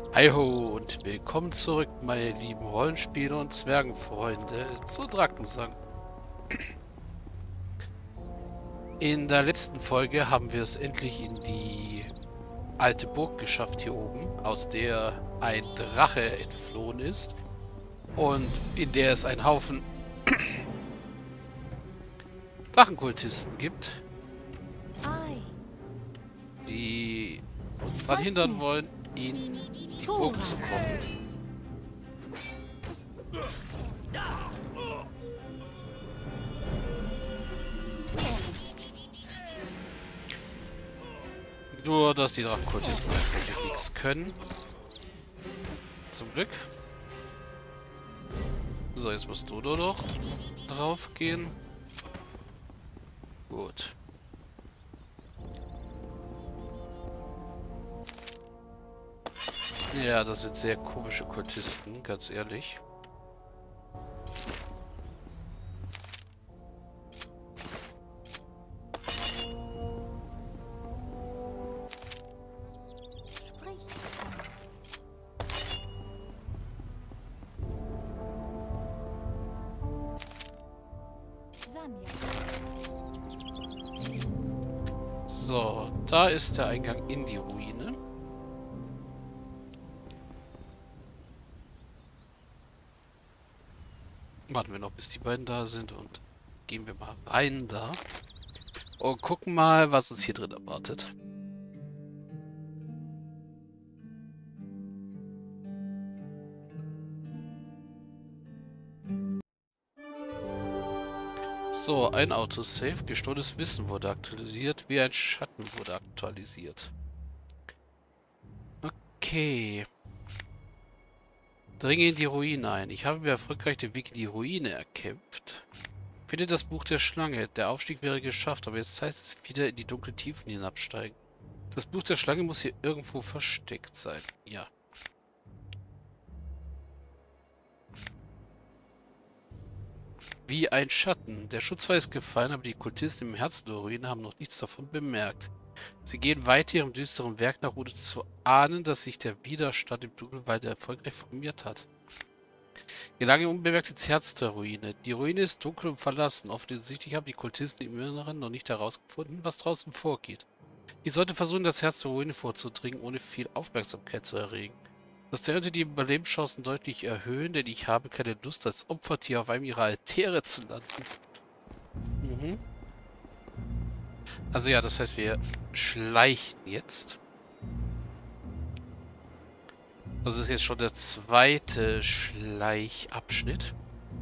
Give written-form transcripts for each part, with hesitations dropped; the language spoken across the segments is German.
Hi-ho und willkommen zurück, meine lieben Rollenspieler und Zwergenfreunde, zu Drakensang. In der letzten Folge haben wir es endlich in die alte Burg geschafft hier oben, aus der ein Drache entflohen ist und in der es einen Haufen Drachenkultisten gibt, Ei, die uns daran hindern Falken, wollen, in die Burg zu Thomas. kommen. Nur, dass die Drachenkultisten einfach nichts können. Zum Glück. So, jetzt musst du nur noch drauf gehen. Gut. Ja, das sind sehr komische Kultisten, ganz ehrlich. Sprich, Sanja. So, da ist der Eingang in die Ruine. Warten wir noch, bis die beiden da sind und gehen wir mal rein da. Und gucken mal, was uns hier drin erwartet. So, ein Autosave. Gestohlenes Wissen wurde aktualisiert, wie ein Schatten wurde aktualisiert. Okay. Dringe in die Ruine ein. Ich habe mir erfolgreich den Weg in die Ruine erkämpft. Finde das Buch der Schlange. Der Aufstieg wäre geschafft, aber jetzt heißt es wieder in die dunklen Tiefen hinabsteigen. Das Buch der Schlange muss hier irgendwo versteckt sein. Ja. Wie ein Schatten. Der Schutzwall ist gefallen, aber die Kultisten im Herzen der Ruine haben noch nichts davon bemerkt. Sie gehen weiter ihrem düsteren Werk nach, ohne zu ahnen, dass sich der Widerstand im Dunkelwald erfolgreich formiert hat. Gelange unbemerkt ins Herz der Ruine. Die Ruine ist dunkel und verlassen. Offensichtlich haben die Kultisten im Inneren noch nicht herausgefunden, was draußen vorgeht. Ich sollte versuchen, das Herz der Ruine vorzudringen, ohne viel Aufmerksamkeit zu erregen. Das könnte die Überlebenschancen deutlich erhöhen, denn ich habe keine Lust, als Opfertier auf einem ihrer Altäre zu landen. Mhm. Also ja, das heißt, wir schleichen jetzt. Das ist jetzt schon der zweite Schleichabschnitt.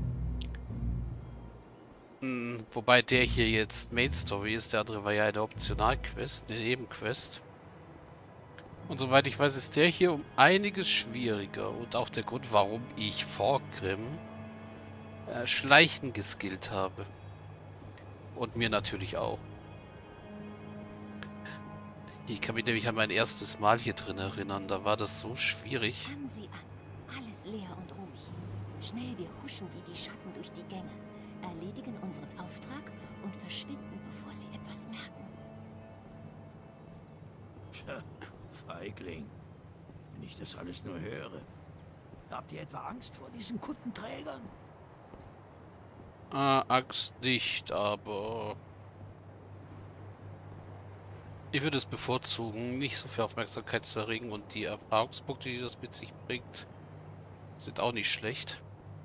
Wobei der hier jetzt Main Story ist, der andere war ja eine Optionalquest, eine Nebenquest. Und soweit ich weiß, ist der hier um einiges schwieriger. Und auch der Grund, warum ich Vorgrim Schleichen geskillt habe. Und mir natürlich auch. Ich kann mich nämlich an mein erstes Mal hier drin erinnern. Da war das so schwierig. Sieh an. Alles leer und ruhig. Schnell, wir huschen wie die Schatten durch die Gänge, erledigen unseren Auftrag und verschwinden, bevor sie etwas merken. Tja, Feigling. Wenn ich das alles nur höre. Habt ihr etwa Angst vor diesen Kuttenträgern? Angst nicht, aber ich würde es bevorzugen, nicht so viel Aufmerksamkeit zu erregen und die Erfahrungspunkte, die das mit sich bringt, sind auch nicht schlecht.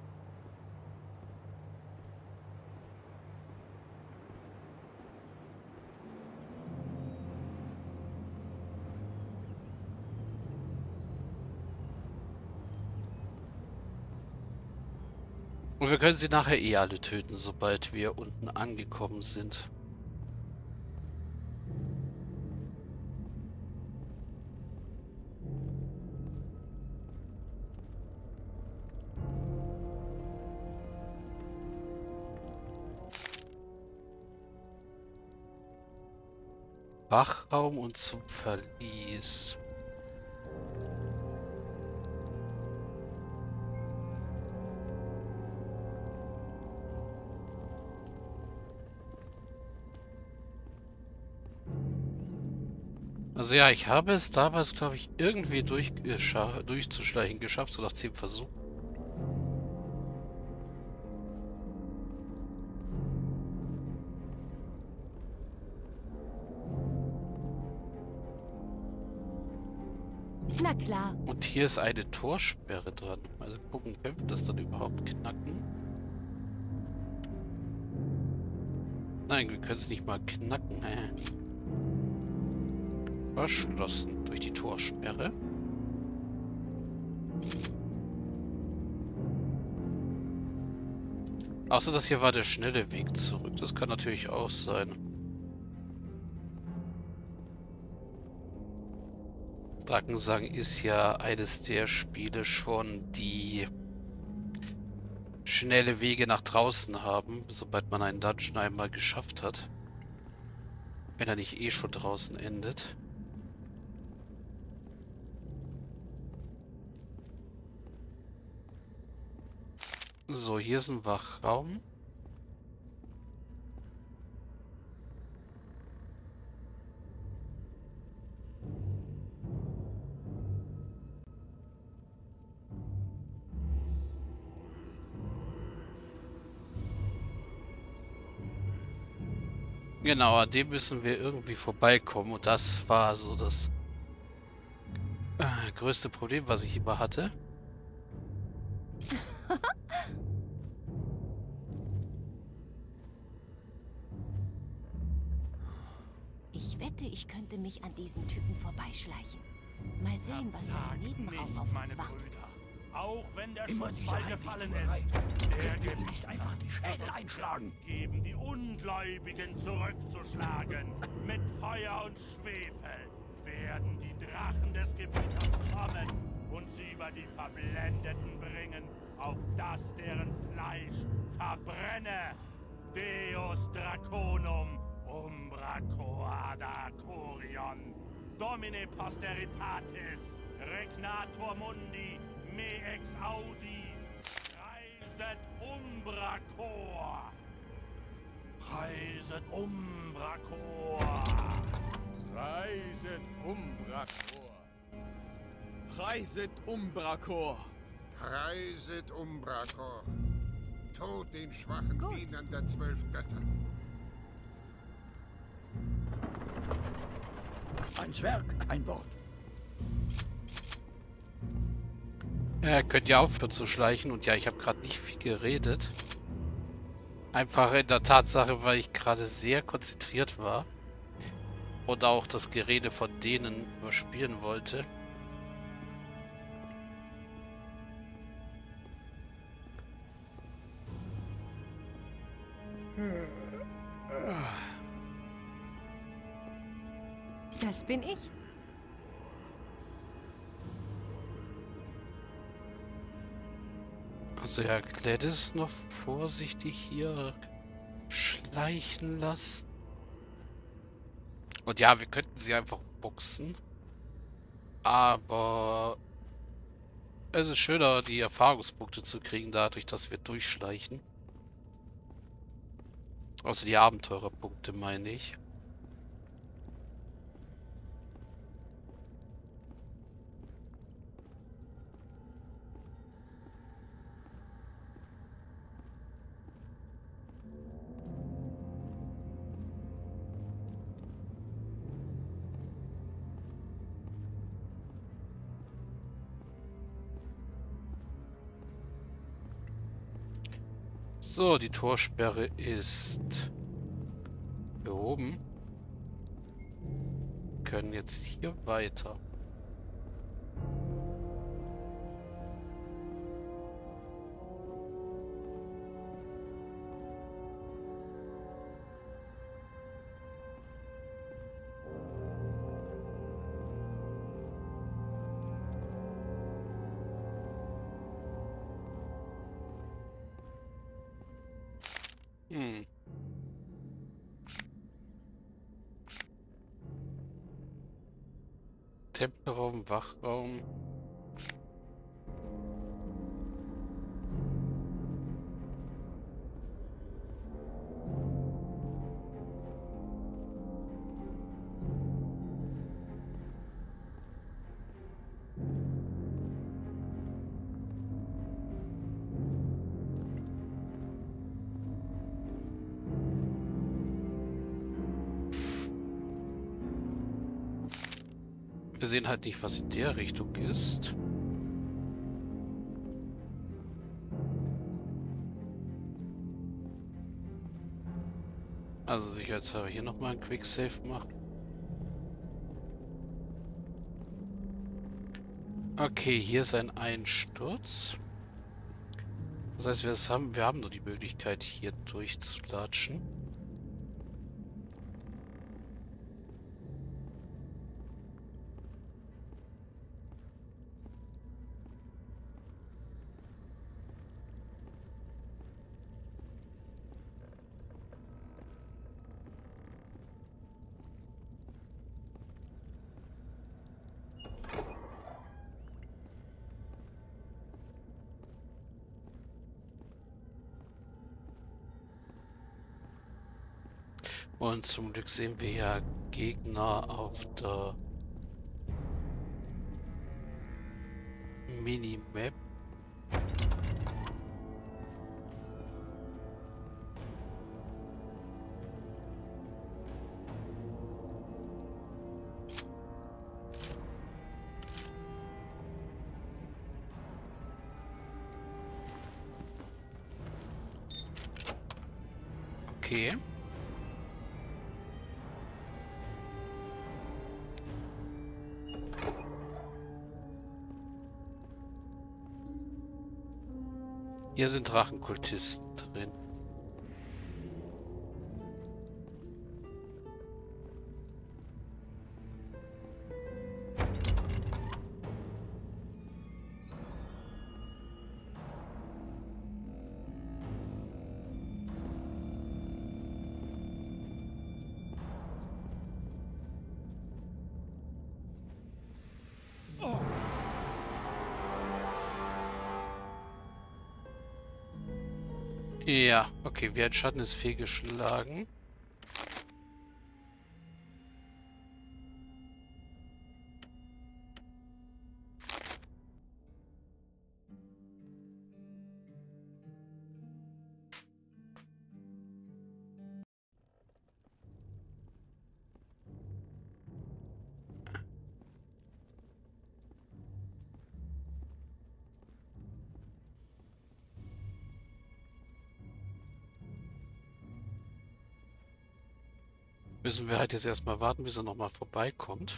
Und wir können sie nachher eh alle töten, sobald wir unten angekommen sind. Wachraum und zum Verlies. Also ja, ich habe es damals, glaube ich, irgendwie durchzuschleichen geschafft, so nach 10 Versuchen. Na klar. Und hier ist eine Torsperre dran. Also gucken, können wir das dann überhaupt knacken? Nein, wir können es nicht mal knacken. Verschlossen durch die Torsperre. Außer das hier war der schnelle Weg zurück. Das kann natürlich auch sein. Drakensang ist ja eines der Spiele schon, die schnelle Wege nach draußen haben, sobald man einen Dungeon einmal geschafft hat. Wenn er nicht eh schon draußen endet. So, hier ist ein Wachraum. Genau, an dem müssen wir irgendwie vorbeikommen. Und das war so das größte Problem, was ich immer hatte. Ich wette, ich könnte mich an diesen Typen vorbeischleichen. Mal sehen, was da im Nebenraum auf uns wartet. Auch wenn der Immer Schutzwall dieser gefallen Heimlichtuerei. ist, der Könnt ihr gibt nicht einfach die Schädel einschlagen? geben, die Ungläubigen zurückzuschlagen. Mit Feuer und Schwefel werden die Drachen des Gebieters kommen und sie über die Verblendeten bringen, auf das deren Fleisch verbrenne. Deus Draconum, Umbra Coada Corion, Domine Posteritatis, Regnator Mundi, Me ex Audi, Preiset Umbra Cor. Preiset Umbra Cor. Preiset Umbrakor. Preiset Umbrakor. Preiset Umbrakor. Tod den schwachen Gut. Dienern der 12 Götter. Ein Zwerg, ein Wort. Könnt ihr aufhören zu schleichen. Und ja, ich habe gerade nicht viel geredet. Einfach in der Tatsache, weil ich gerade sehr konzentriert war. Und auch das Gerede von denen überspielen wollte. Das bin ich. Also ja, Gladys noch vorsichtig hier schleichen lassen. Und ja, wir könnten sie einfach boxen. Aber es ist schöner, die Erfahrungspunkte zu kriegen, dadurch, dass wir durchschleichen. Also die Abenteurerpunkte, meine ich. So, die Torsperre ist behoben. Wir können jetzt hier weiter. Hm. Tempelraum, Wachraum. Wir sehen halt nicht, was in der Richtung ist. Also sicherheitshalber hier nochmal ein Quicksave machen. Okay, hier ist ein Einsturz. Das heißt, wir haben nur die Möglichkeit, hier durchzulatschen. Und zum Glück sehen wir ja Gegner auf der Minimap. Okay. Hier sind Drachenkultisten drin. Ja, okay, wie ein Schatten ist fehlgeschlagen. Müssen wir halt jetzt erstmal warten, bis er nochmal vorbeikommt.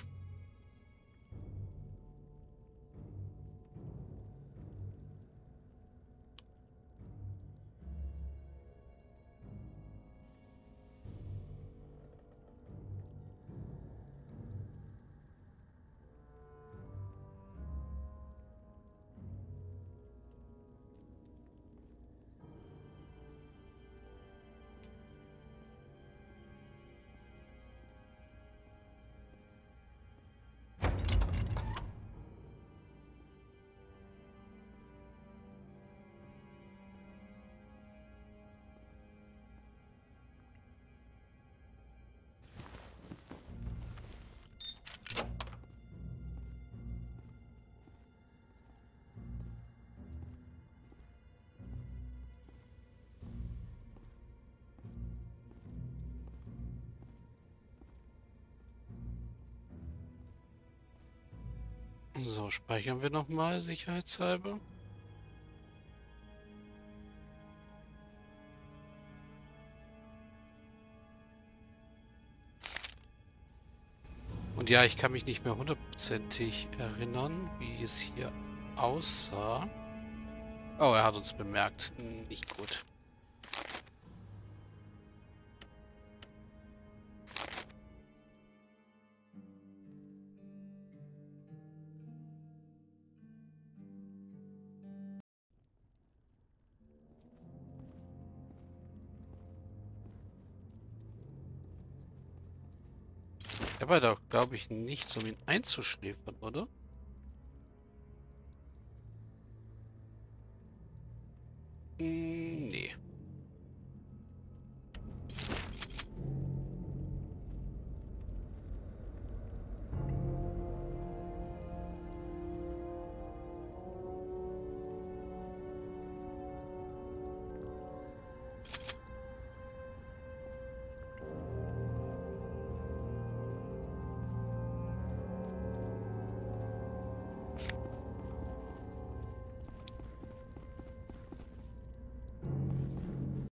So, speichern wir nochmal, sicherheitshalber. Und ja, ich kann mich nicht mehr hundertprozentig erinnern, wie es hier aussah. Oh, er hat uns bemerkt. Nicht gut. Er war doch, glaube ich, nichts, um ihn einzuschläfern, oder?